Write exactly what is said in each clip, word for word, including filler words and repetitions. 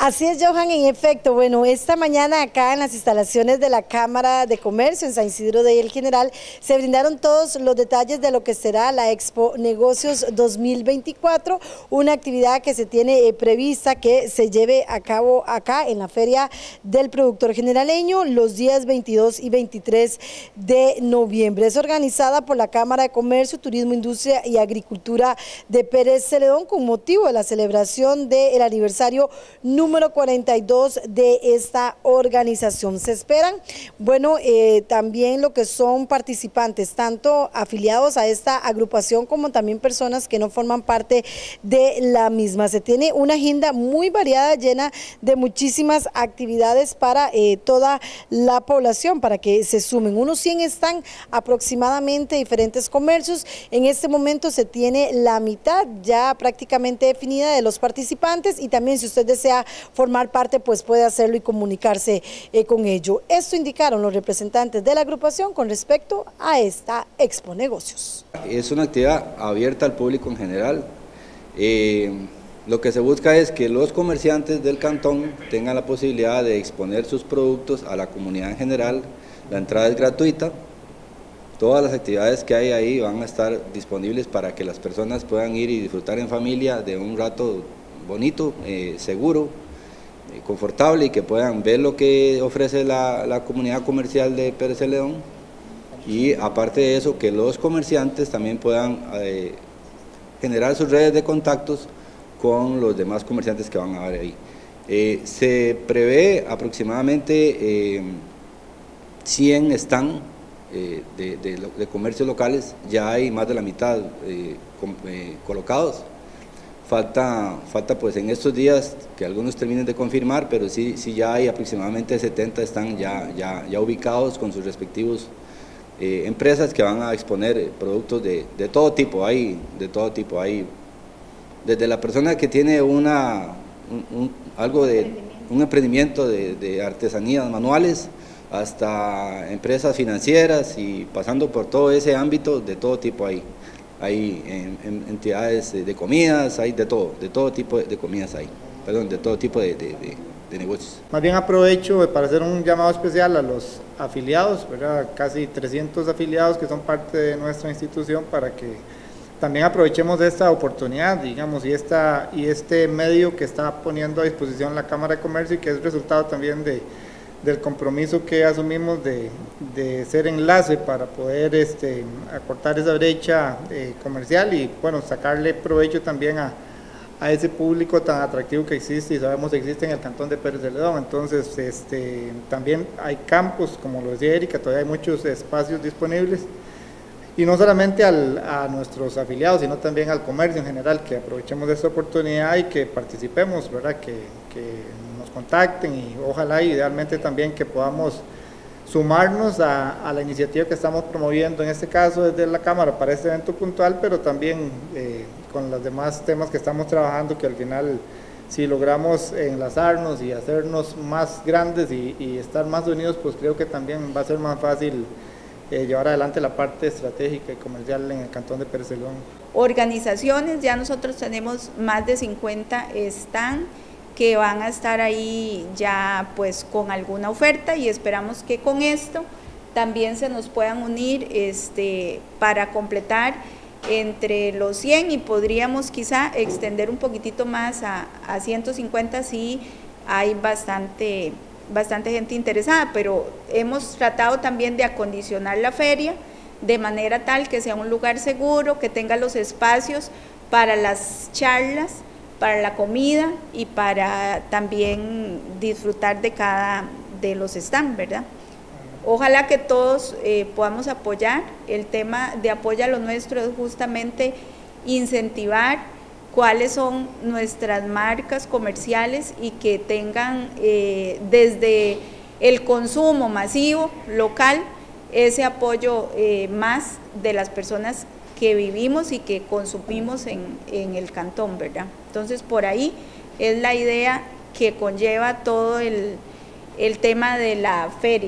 Así es, Johan, en efecto. Bueno, esta mañana acá en las instalaciones de la Cámara de Comercio en San Isidro de El General se brindaron todos los detalles de lo que será la Expo Negocios dos mil veinticuatro, una actividad que se tiene eh, prevista que se lleve a cabo acá en la Feria del Productor Generaleño los días veintidós y veintitrés de noviembre. Es organizada por la Cámara de Comercio, Turismo, Industria y Agricultura de Pérez Celedón con motivo de la celebración del aniversario número número cuarenta y dos de esta organización. Se esperan, bueno, eh, también lo que son participantes, tanto afiliados a esta agrupación como también personas que no forman parte de la misma. Se tiene una agenda muy variada, llena de muchísimas actividades para eh, toda la población, para que se sumen. Unos cien están aproximadamente diferentes comercios. En este momento se tiene la mitad ya prácticamente definida de los participantes y también si usted desea formar parte, pues puede hacerlo y comunicarse eh, con ello. Esto indicaron los representantes de la agrupación con respecto a esta Expo Negocios. Es una actividad abierta al público en general. Eh, lo que se busca es que los comerciantes del cantón tengan la posibilidad de exponer sus productos a la comunidad en general. La entrada es gratuita. Todas las actividades que hay ahí van a estar disponibles para que las personas puedan ir y disfrutar en familia de un rato bonito, eh, seguro, eh, confortable y que puedan ver lo que ofrece la, la comunidad comercial de Pérez Celedón y aparte de eso que los comerciantes también puedan eh, generar sus redes de contactos con los demás comerciantes que van a haber ahí. Eh, se prevé aproximadamente eh, cien stands eh, de, de, de comercios locales, ya hay más de la mitad eh, com, eh, colocados. Falta, falta pues en estos días que algunos terminen de confirmar, pero sí, sí ya hay aproximadamente setenta están ya, ya, ya ubicados con sus respectivos eh, empresas que van a exponer eh, productos de, de todo tipo, hay de todo tipo, hay desde la persona que tiene una, un, un, algo de un emprendimiento de, de artesanías manuales hasta empresas financieras y pasando por todo ese ámbito, de todo tipo hay. Hay en, en entidades de comidas, hay de todo, de todo tipo de comidas hay, perdón, de todo tipo de, de, de, de negocios. Más bien aprovecho para hacer un llamado especial a los afiliados, ¿verdad? Casi trescientos afiliados que son parte de nuestra institución para que también aprovechemos esta oportunidad, digamos, y, esta, y este medio que está poniendo a disposición la Cámara de Comercio y que es resultado también de del compromiso que asumimos de, de ser enlace para poder este, acortar esa brecha eh, comercial y bueno, sacarle provecho también a, a ese público tan atractivo que existe y sabemos que existe en el cantón de Pérez Celedón. Entonces este, también hay campos, como lo decía Erika, todavía hay muchos espacios disponibles y no solamente al, a nuestros afiliados, sino también al comercio en general, que aprovechemos de esta oportunidad y que participemos, ¿verdad? Que, que nos contacten y ojalá idealmente también que podamos sumarnos a, a la iniciativa que estamos promoviendo, en este caso desde la Cámara para este evento puntual, pero también eh, con los demás temas que estamos trabajando, que al final si logramos enlazarnos y hacernos más grandes y, y estar más unidos, pues creo que también va a ser más fácil Eh, llevar adelante la parte estratégica y comercial en el cantón de Pérez Celedón. Organizaciones, ya nosotros tenemos más de cincuenta stands que van a estar ahí ya pues con alguna oferta y esperamos que con esto también se nos puedan unir este, para completar entre los cien y podríamos quizá extender un poquitito más a, a ciento cincuenta si hay bastante bastante gente interesada, pero hemos tratado también de acondicionar la feria de manera tal que sea un lugar seguro, que tenga los espacios para las charlas, para la comida y para también disfrutar de cada de los stands, ¿verdad? Ojalá que todos eh, podamos apoyar. El tema de apoyo a lo nuestro es justamente incentivar cuáles son nuestras marcas comerciales y que tengan eh, desde el consumo masivo local ese apoyo eh, más de las personas que vivimos y que consumimos en, en el cantón, ¿verdad? Entonces por ahí es la idea que conlleva todo el, el tema de la feria,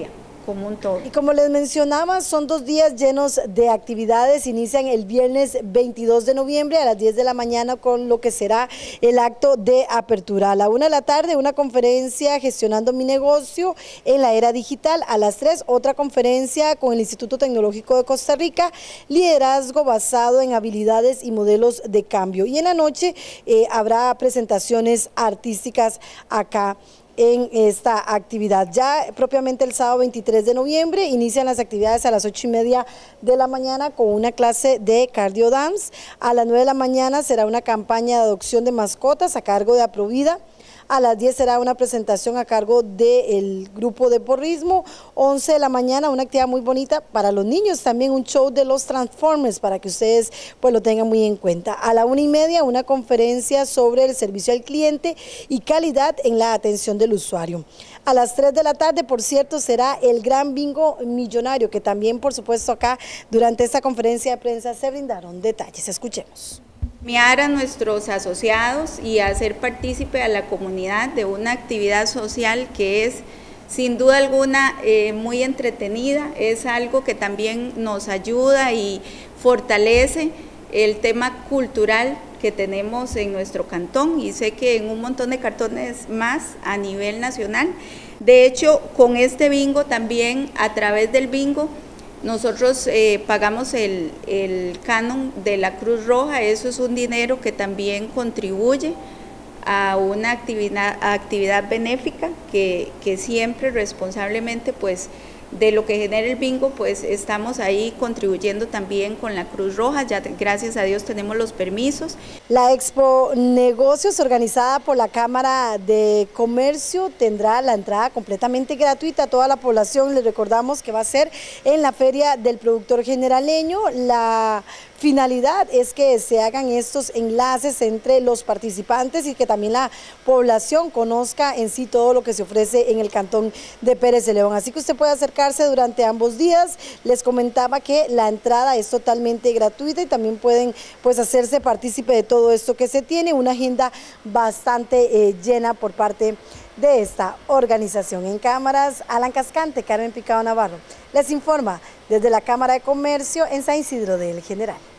como un todo. Y como les mencionaba, son dos días llenos de actividades. Inician el viernes veintidós de noviembre a las diez de la mañana con lo que será el acto de apertura. A la una de la tarde, una conferencia gestionando mi negocio en la era digital. A las tres, otra conferencia con el Instituto Tecnológico de Costa Rica, liderazgo basado en habilidades y modelos de cambio. Y en la noche eh, habrá presentaciones artísticas acá en esta actividad. Ya propiamente el sábado veintitrés de noviembre inician las actividades a las ocho y media de la mañana con una clase de cardio dance. A las nueve de la mañana será una campaña de adopción de mascotas a cargo de Aprovida. A las diez será una presentación a cargo del grupo de porrismo. once de la mañana, una actividad muy bonita para los niños, también un show de los Transformers para que ustedes pues lo tengan muy en cuenta. A la una y media, una conferencia sobre el servicio al cliente y calidad en la atención del usuario. A las tres de la tarde, por cierto, será el gran bingo millonario, que también, por supuesto, acá durante esta conferencia de prensa se brindaron detalles. Escuchemos. Premiar a nuestros asociados y hacer partícipe a la comunidad de una actividad social que es sin duda alguna eh, muy entretenida, es algo que también nos ayuda y fortalece el tema cultural que tenemos en nuestro cantón y sé que en un montón de cantones más a nivel nacional. De hecho, con este bingo también, a través del bingo, nosotros eh, pagamos el, el canon de la Cruz Roja. Eso es un dinero que también contribuye a una actividad, actividad benéfica que, que siempre responsablemente pues de lo que genera el bingo pues estamos ahí contribuyendo también con la Cruz Roja. Ya gracias a Dios tenemos los permisos. La Expo Negocios, organizada por la Cámara de Comercio, tendrá la entrada completamente gratuita a toda la población. Les recordamos que va a ser en la Feria del Productor Generaleño. La finalidad es que se hagan estos enlaces entre los participantes y que también la población conozca en sí todo lo que se ofrece en el cantón de Pérez de León. Así que usted puede acercarse durante ambos días. Les comentaba que la entrada es totalmente gratuita y también pueden pues hacerse partícipe de todo esto que se tiene, una agenda bastante eh, llena por parte de esta organización. En cámaras, Alan Cascante, Carmen Picado Navarro, les informa desde la Cámara de Comercio en San Isidro del General.